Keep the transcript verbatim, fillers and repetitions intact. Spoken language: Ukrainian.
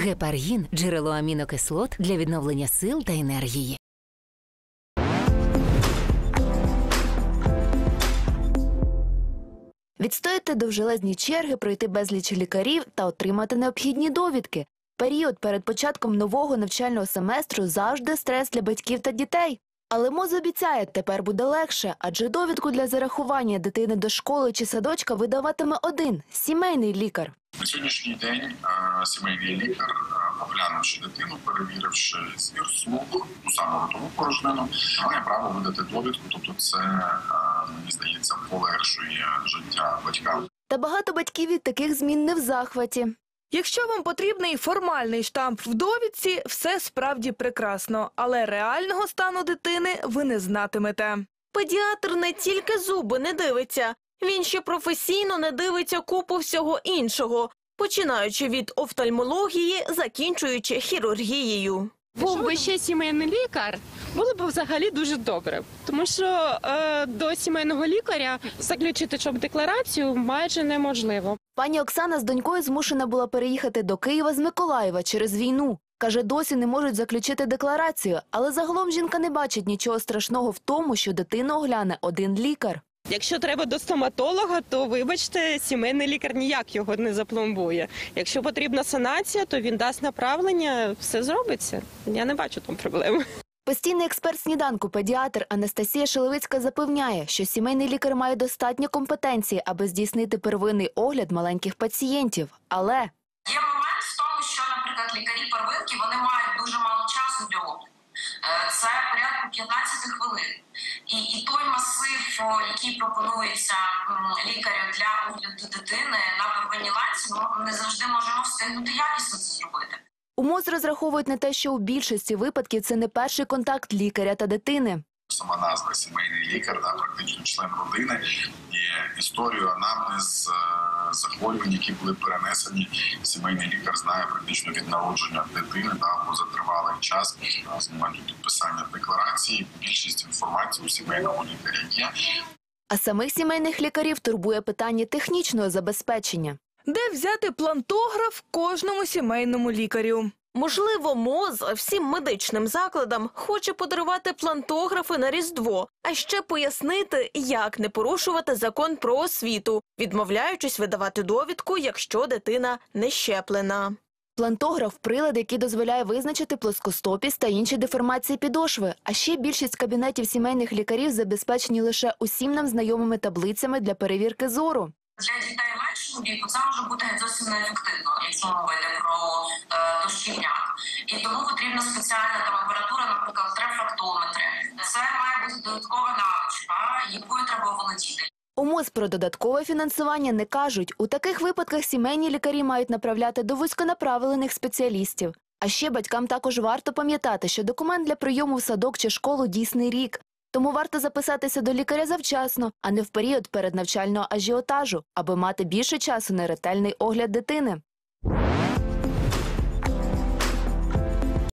Гепаргін – джерело амінокислот для відновлення сил та енергії. Відстояти довжелезні черги, пройти безліч лікарів та отримати необхідні довідки. Період перед початком нового навчального семестру завжди стрес для батьків та дітей. Але МОЗ обіцяє, тепер буде легше, адже довідку для зарахування дитини до школи чи садочка видаватиме один – сімейний лікар. На сьогоднішній день а, сімейний лікар, а, оглянувши дитину, перевіривши звір слух, ту саму ротову порожнину, має право видати довідку, тобто це, а, мені здається, полегшує життя батькам. Та багато батьків від таких змін не в захваті. Якщо вам потрібний формальний штамп в довідці, все справді прекрасно, але реального стану дитини ви не знатимете. Педіатр не тільки зуби не дивиться, він ще професійно не дивиться купу всього іншого, починаючи від офтальмології, закінчуючи хірургією. Був би ще сімейний лікар, було б взагалі дуже добре. Тому що е, до сімейного лікаря заключити щоб-декларацію майже неможливо. Пані Оксана з донькою змушена була переїхати до Києва з Миколаєва через війну. Каже, досі не можуть заключити декларацію, але загалом жінка не бачить нічого страшного в тому, що дитину огляне один лікар. Якщо треба до стоматолога, то, вибачте, сімейний лікар ніяк його не запломбує. Якщо потрібна санація, то він дасть направлення, все зробиться. Я не бачу там проблеми. Постійний експерт сніданку, педіатр Анастасія Шелевицька запевняє, що сімейний лікар має достатньо компетенції, аби здійснити первинний огляд маленьких пацієнтів. Але є момент в тому, що, наприклад, лікарі первинки, вони мають дуже мало часу для огляду. Це порядку п'ятнадцять хвилин. І, і той масив, який пропонується лікарю для огляду дитини на первинній ланці, ми не завжди можемо встигнути якісно це зробити. у МОЗ розраховують на те, що у більшості випадків це не перший контакт лікаря та дитини. Сама назва «сімейний лікар», да, практично член родини, і історію анамнез захворювань, які були перенесені, сімейний лікар знає практично від народження дитини, да, або за тривалий час з моменту підписання декларації. Більшість інформації у сімейному лікарі є. А самих сімейних лікарів турбує питання технічного забезпечення. Де взяти плантограф кожному сімейному лікарю? Можливо, МОЗ всім медичним закладам хоче подарувати плантографи на Різдво, а ще пояснити, як не порушувати закон про освіту, відмовляючись видавати довідку, якщо дитина не щеплена. Плантограф – прилад, який дозволяє визначити плоскостопість та інші деформації підошви. А ще більшість кабінетів сімейних лікарів забезпечені лише усім нам знайомими таблицями для перевірки зору. Для дітей меншого віку це може бути зовсім неефективно, якщо мова йде про е, дошкільняк. І тому потрібна спеціальна там апаратура, наприклад, рефрактометри. Це має бути додаткова навичка, якою треба володіти. У МОЗ про додаткове фінансування не кажуть. У таких випадках сімейні лікарі мають направляти до вузьконаправлених спеціалістів. А ще батькам також варто пам'ятати, що документ для прийому в садок чи школу дійсний рік. Тому варто записатися до лікаря завчасно, а не в період переднавчального ажіотажу, аби мати більше часу на ретельний огляд дитини.